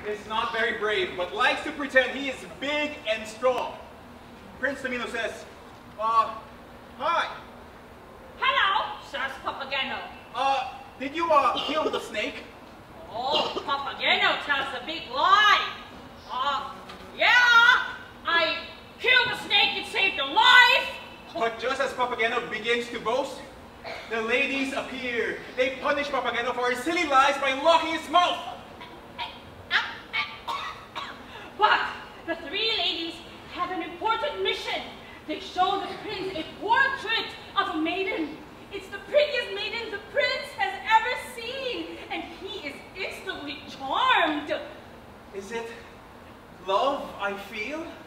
is not very brave, but likes to pretend he is big and strong. Prince Tamino says, hi. Hello, says Papageno. Did you, kill the snake? Oh, Papageno tells a big lie. Yeah, I killed the snake, it saved a life. But just as Papageno begins to boast, the ladies appear. They punish Papageno for his silly lies by locking his mouth. But the three ladies have an important mission. They show the prince a portrait of a maiden. It's the prettiest maiden the prince has ever seen, and he is instantly charmed. Is it love I feel?